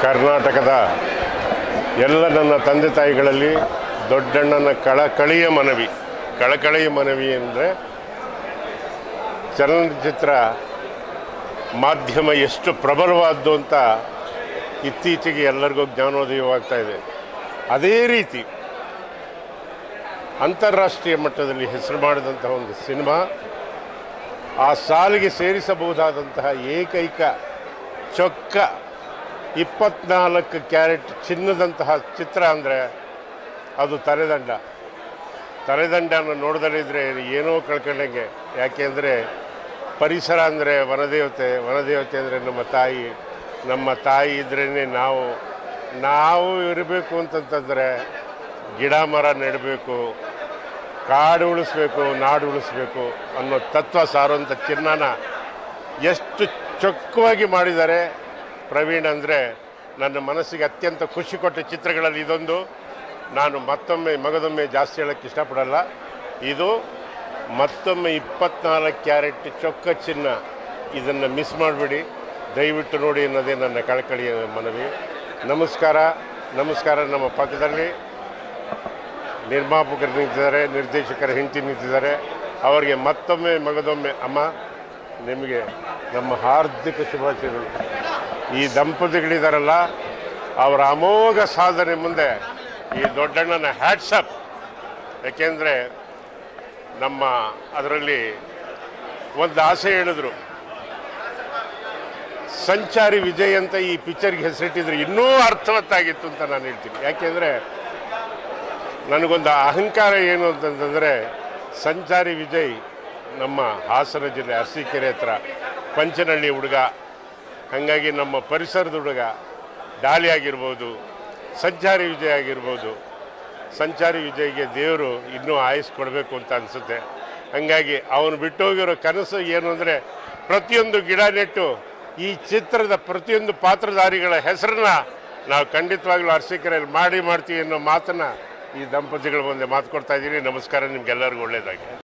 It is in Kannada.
ಕರ್ನಾಟಕದ ಎಲ್ಲ ನನ್ನ ತಂದೆ ತಾಯಿಗಳಲ್ಲಿ ದೊಡ್ಡಣ್ಣನ ಕಳಕಳಿಯ ಮನವಿ ಅಂದರೆ ಚಲನಚಿತ್ರ ಮಾಧ್ಯಮ ಎಷ್ಟು ಪ್ರಬಲವಾದ್ದು ಅಂತ ಇತ್ತೀಚೆಗೆ ಎಲ್ಲರಿಗೂ ಜ್ಞಾನೋದಯವಾಗ್ತಾ ಇದೆ. ಅದೇ ರೀತಿ ಅಂತಾರಾಷ್ಟ್ರೀಯ ಮಟ್ಟದಲ್ಲಿ ಹೆಸರು ಮಾಡಿದಂತಹ ಒಂದು ಸಿನಿಮಾ, ಆ ಸಾಲಿಗೆ ಸೇರಿಸಬಹುದಾದಂತಹ ಏಕೈಕ ಚೊಕ್ಕ 24 ಕ್ಯಾರೆಟ್ ಚಿನ್ನದಂತಹ ಚಿತ್ರ ಅಂದರೆ ಅದು ತಲೆದಂಡನ ನೋಡದಲ್ಲಿದ್ದರೆ ಏನೋ ಕಳ್ಕೊಂಡಂಗೆ. ಯಾಕೆಂದರೆ ಪರಿಸರ ಅಂದರೆ ವನದೇವತೆ ಅಂದರೆ ನಮ್ಮ ತಾಯಿ ಇದ್ರೇ ನಾವು ಇರಬೇಕು ಅಂತಂತಂದರೆ ಗಿಡ ಮರ ನೆಡಬೇಕು, ಕಾಡು ಉಳಿಸ್ಬೇಕು, ನಾಡು ಉಳಿಸ್ಬೇಕು ಅನ್ನೋ ತತ್ವ ಸಾರುವಂಥ ಚಿನ್ನನ ಎಷ್ಟು ಚೊಕ್ಕವಾಗಿ ಮಾಡಿದ್ದಾರೆ ಪ್ರವೀಣ್. ಅಂದರೆ ನನ್ನ ಮನಸ್ಸಿಗೆ ಅತ್ಯಂತ ಖುಷಿ ಕೊಟ್ಟ ಚಿತ್ರಗಳಲ್ಲಿ ಇದೊಂದು. ನಾನು ಮಗದೊಮ್ಮೆ ಜಾಸ್ತಿ ಹೇಳೋಕ್ಕೆ ಇಷ್ಟಪಡಲ್ಲ. ಇದು ಮತ್ತೊಮ್ಮೆ 24 ಕ್ಯಾರೆಟ್ ಚೊಕ್ಕ ಚಿನ್ನ. ಇದನ್ನು ಮಿಸ್ ಮಾಡಬೇಡಿ, ದಯವಿಟ್ಟು ನೋಡಿ ಅನ್ನೋದೇ ನನ್ನ ಕಳಕಳಿಯ ಮನವಿ. ನಮಸ್ಕಾರ. ನಮ್ಮ ಪಕ್ಕದಲ್ಲಿ ನಿರ್ಮಾಪಕರು ನಿಂತಿದ್ದಾರೆ, ನಿರ್ದೇಶಕರ ಹೆಂಡತಿ ನಿಂತಿದ್ದಾರೆ. ಅವರಿಗೆ ಮಗದೊಮ್ಮೆ ಅಮ್ಮ, ನಿಮಗೆ ನಮ್ಮ ಹಾರ್ದಿಕ ಶುಭಾಶಯಗಳು. ಈ ದಂಪತಿಗಳಿದಾರಲ್ಲ, ಅವರ ಅಮೋಘ ಸಾಧನೆ ಮುಂದೆ ಈ ದೊಡ್ಡಣ್ಣನ ಹ್ಯಾಟ್ಸಪ್. ಯಾಕೆಂದರೆ ಅದರಲ್ಲಿ ಒಂದು ಆಸೆ ಹೇಳಿದ್ರು, ಸಂಚಾರಿ ವಿಜಯ್ ಅಂತ ಈ ಪಿಕ್ಚರ್ಗೆ ಹೆಸರಿಟ್ಟಿದ್ರು ಇನ್ನೂ ಅರ್ಥವತ್ತಾಗಿತ್ತು ಅಂತ ನಾನು ಹೇಳ್ತೀನಿ. ಯಾಕೆಂದರೆ ನನಗೊಂದು ಅಹಂಕಾರ ಏನು ಅಂತಂತಂದರೆ, ಸಂಚಾರಿ ವಿಜಯ್ ನಮ್ಮ ಹಾಸನ ಜಿಲ್ಲೆ ಅರಸೀಕೆರೆ ಹತ್ರ ಪಂಚನಹಳ್ಳಿ ಹುಡುಗ. ಹಾಗಾಗಿ ನಮ್ಮ ಪರಿಸರದ ಹುಡುಗ ಡಾಲಿ ಆಗಿರ್ಬೋದು, ಸಂಚಾರಿ ವಿಜಯ್ ಆಗಿರ್ಬೋದು. ಸಂಚಾರಿ ವಿಜಯ್ಗೆ ದೇವರು ಇನ್ನೂ ಆಯುಸ್ ಕೊಡಬೇಕು ಅಂತ ಅನಿಸುತ್ತೆ. ಹಾಗಾಗಿ ಅವನು ಬಿಟ್ಟೋಗಿರೋ ಕನಸು ಏನು ಅಂದರೆ, ಪ್ರತಿಯೊಂದು ಗಿಡ ನೆಟ್ಟು ಈ ಚಿತ್ರದ ಪ್ರತಿಯೊಂದು ಪಾತ್ರಧಾರಿಗಳ ಹೆಸರನ್ನ ನಾವು ಖಂಡಿತವಾಗ್ಲೂ ಅರಸೀಕೆರೆಯಲ್ಲಿ ಮಾಡ್ತೀವಿ ಅನ್ನೋ ಮಾತನ್ನು ಈ ದಂಪತಿಗಳ ಮುಂದೆ ಮಾತು ಕೊಡ್ತಾ ಇದ್ದೀನಿ. ನಮಸ್ಕಾರ, ನಿಮ್ಗೆಲ್ಲರಿಗೂ ಒಳ್ಳೆಯದಾಗಿ.